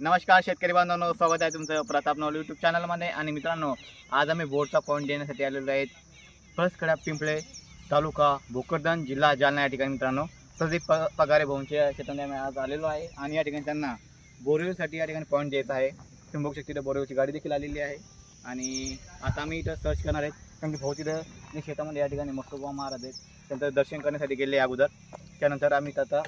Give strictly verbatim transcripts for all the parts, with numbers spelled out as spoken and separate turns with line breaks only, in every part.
नमस्कार शेतकरी बांधवांनो, स्वागत आहे तुमचं प्रताप नवले यूट्यूब चॅनलमध्ये। आणि मित्रांनो, आज आम्ही बोरचा पॉईंट देण्यासाठी आलेलो आहेत पळसखेडा पिंपळे, तालुका भोकरदन, जिल्हा जालना या ठिकाणी। मित्रांनो, प्रदीप प पगारे भाऊंच्या शेतामध्ये आम्ही आज आलेलो आहे आणि या ठिकाणी त्यांना बोरवेलसाठी या ठिकाणी पॉईंट द्यायचा आहे। तुम्ही बघू शकता बोरवेलची गाडी देखील आलेली आहे आणि आता आम्ही इथं सर्च करणार आहेत, कारण की भाऊ तिथं शेतामध्ये या ठिकाणी मस्त उभा महाराज आहेत, त्यांचं दर्शन करण्यासाठी गेले अगोदर। त्यानंतर आम्ही आता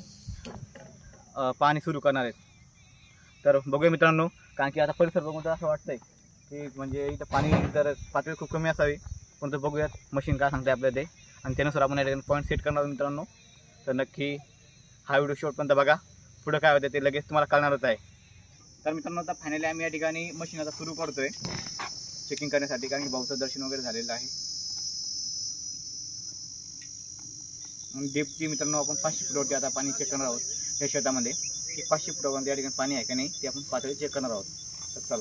पाणी सुरू करणार आहेत। तर बघूया मित्रांनो, कारण की आता परिसर बघून तर असं वाटतंय की म्हणजे इथं पाणी तर पातळी खूप कमी असावी, पण तर बघूयात मशीन काय सांगते आपल्याला ते, आणि त्यानुसार आपण या ठिकाणी पॉईंट सेट करणार मित्रांनो। तर नक्की हा व्हिडिओ शेवटपर्यंत बघा, पुढं काय होतं ते लगेच तुम्हाला कळणारच आहे। तर मित्रांनो, आता फायनली आम्ही या ठिकाणी मशीन आता सुरू करतोय चेकिंग करण्यासाठी, कारण की भाऊचं दर्शन वगैरे झालेलं आहे। डेपची मित्रांनो आपण पाचशे फुटावरती आता पाणी चेक करणार आहोत या शेतामध्ये, की पाचशे फुटावरती या ठिकाणी पाणी आहे का नाही ते आपण पातळी चेक करणार आहोत। तर चला,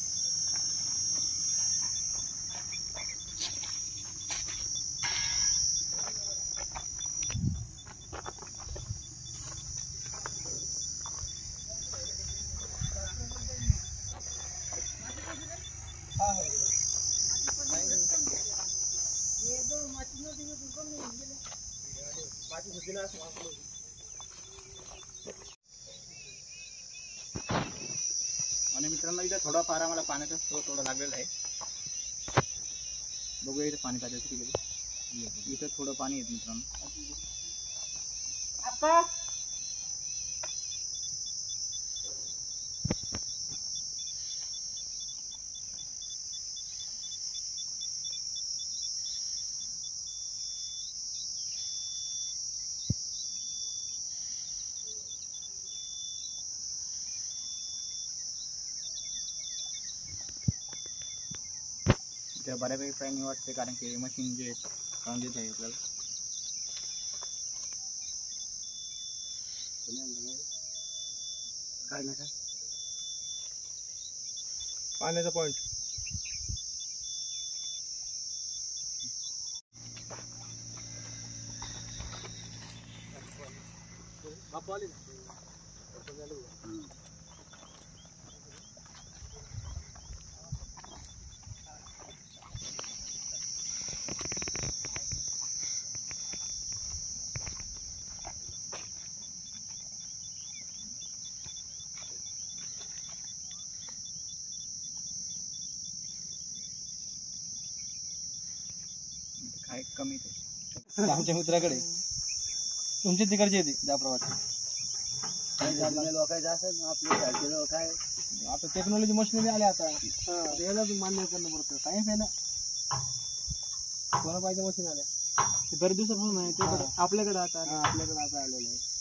आणि मित्रांनो इथं थोडाफार आम्हाला पाण्याचा स्रोत थोडा लागलेला आहे। बघूया इथं पाणी पाहिजे किती गेले, इथं थोडं पाणी येत मित्रांनो। इथे बऱ्यापैकी पाणी वाटते, कारण की मशीन जे काम देत आहे आपल्याला। काय नाही काय पाण्याचा पॉईंट बापू आले काय कमी ते आमच्या मित्राकडे, तुमच्या तिकडचे येते ज्याप्रमाणे लोक आपले लोक आहे। आता टेक्नॉलॉजी मशिनरी आले, आता याला मान्य करणं पडतं, सायन्स आहे ना, कोणा पाहिजे मशीन आल्या बरेच दिवसापासून आहे ते आपल्याकडे, आता आपल्याकडे आता आलेलं आहे।